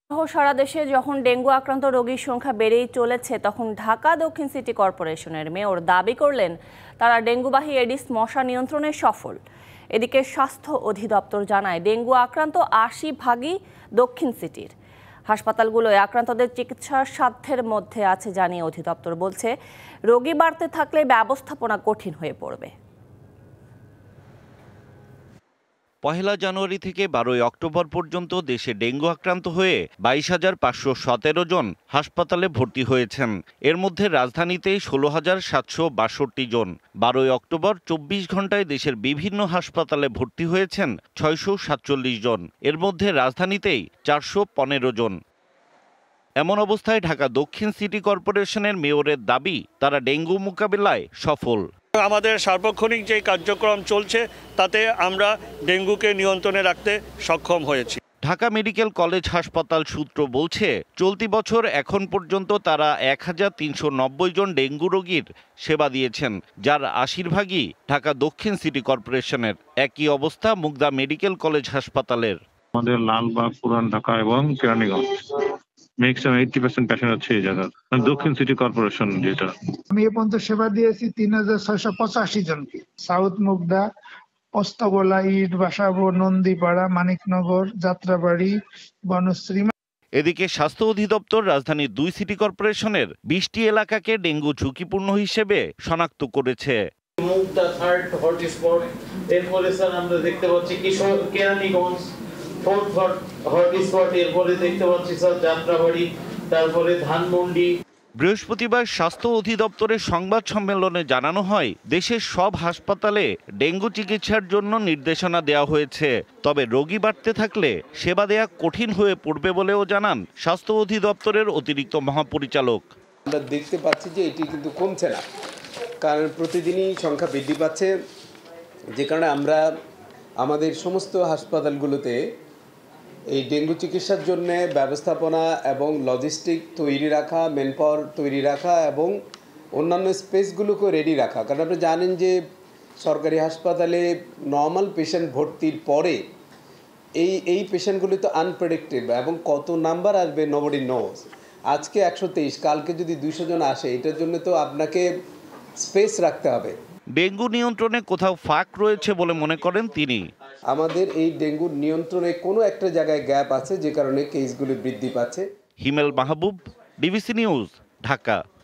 সারা দেশে যখন ডেঙ্গু আক্রান্ত রোগীর সংখ্যা বেড়েই চলেছে, তখন ঢাকা দক্ষিণ সিটি কর্পোরেশনের মেয়র দাবি করলেন তারা ডেঙ্গুবাহী এডিস মশা নিয়ন্ত্রণে সফল। এদিকে স্বাস্থ্য অধিদপ্তর জানায় ডেঙ্গু আক্রান্ত ৮০% দক্ষিণ সিটির। হাসপাতালগুলোয় আক্রান্তদের চিকিৎসার সাধ্যের মধ্যে আছে জানিয়ে অধিদপ্তর বলছে, রোগী বাড়তে থাকলে ব্যবস্থাপনা কঠিন হয়ে পড়বে। পহেলা জানুয়ারি থেকে ১২ অক্টোবর পর্যন্ত দেশে ডেঙ্গু আক্রান্ত হয়ে ২২,৫১৭ জন হাসপাতালে ভর্তি হয়েছেন। এর মধ্যে রাজধানীতে ১৬,৭৬২ জন। ১২ অক্টোবর ২৪ ঘন্টায় দেশের বিভিন্ন হাসপাতালে ভর্তি হয়েছেন ৬৪৭ জন। এর মধ্যে রাজধানীতেই ৪১৫ জন। এমন অবস্থায় ঢাকা দক্ষিণ সিটি কর্পোরেশনের মেয়রের দাবি, তারা ডেঙ্গু মোকাবিলায় সফল। আমাদের সার্বক্ষণিক যে কার্যক্রম চলছে তাতে আমরা ডেঙ্গুকে নিয়ন্ত্রণে রাখতে সক্ষম হয়েছি। ঢাকা মেডিকেল কলেজ হাসপাতাল সূত্র বলছে, চলতি বছর এখন পর্যন্ত তারা ১,৩৯০ জন ডেঙ্গু রোগীর সেবা দিয়েছেন, যার ৮০%ই ঢাকা দক্ষিণ সিটি কর্পোরেশনের। একই অবস্থা মুগদা মেডিকেল কলেজ হাসপাতালের। আমাদের লালবাগ, পুরান ঢাকা এবং কেরানীগঞ্জ ম্যাক্সিমাম 80% পেশেন্ট হচ্ছে এই জায়গা দক্ষিণ সিটি কর্পোরেশন। যেটা আমি এ পর্যন্ত সেবা দিয়েছি ৩,৬৮৫ জনকে। সাউথ মুগদা, পোস্তগোলা, ইট, বাসাবো, নন্দীপাড়া, মানিকনগর, যাত্রাবাড়ি, বনশ্রী। এদিকে স্বাস্থ্য অধিদপ্তর রাজধানীর ২ সিটি কর্পোরেশনের ২০টি এলাকাকে ডেঙ্গু ঝুঁকিপূর্ণ হিসেবে শনাক্ত করেছে। মুগদা থার্ড হটস্পট, এরপরে স্যার আমরা দেখতে পাচ্ছি কেরানীগঞ্জ ফোর্থ হটস্পট, এরপরে দেখতে পাচ্ছি স্যার যাত্রাবাড়ি, তারপরে ধানমন্ডি। বৃহস্পতিবার স্বাস্থ্য অধিদপ্তরের সংবাদ সম্মেলনে জানানো হয়, দেশের সব হাসপাতালে ডেঙ্গু চিকিৎসার জন্য নির্দেশনা দেওয়া হয়েছে। তবে রোগী বাড়তে থাকলে সেবা দেয়া কঠিন হয়ে পড়বে বলেও জানান স্বাস্থ্য অধিদপ্তরের অতিরিক্ত মহাপরিচালক। আমরা দেখতে পাচ্ছি যে এটি কিন্তু কমছে না, কারণ প্রতিদিনই সংখ্যা বৃদ্ধি পাচ্ছে, যে কারণে আমরা আমাদের সমস্ত হাসপাতালগুলোতে এই ডেঙ্গু চিকিৎসার জন্য ব্যবস্থাপনা এবং লজিস্টিক তৈরি রাখা, ম্যানপাওয়ার তৈরি রাখা এবং অন্যান্য স্পেসগুলোকে রেডি রাখা। কারণ আপনি জানেন যে সরকারি হাসপাতালে নর্মাল পেশেন্ট ভর্তির পরে এই পেশেন্টগুলি তো আনপ্রেডিক্টেবল এবং কত নাম্বার আসবে নোবডি নোজ। আজকে ১২৩, কালকে যদি ২০০ জন আসে, এটার জন্য তো আপনাকে স্পেস রাখতে হবে। ডেঙ্গু নিয়ন্ত্রণে কোথাও ফাঁক রয়েছে বলে মনে করেন তিনি। আমাদের এই ডেঙ্গু নিয়ন্ত্রণে কোনো একটা জায়গায় গ্যাপ আছে, যে কারণে কেসগুলি বৃদ্ধি পাচ্ছে। Himel Mahbub, DBC news, Dhaka.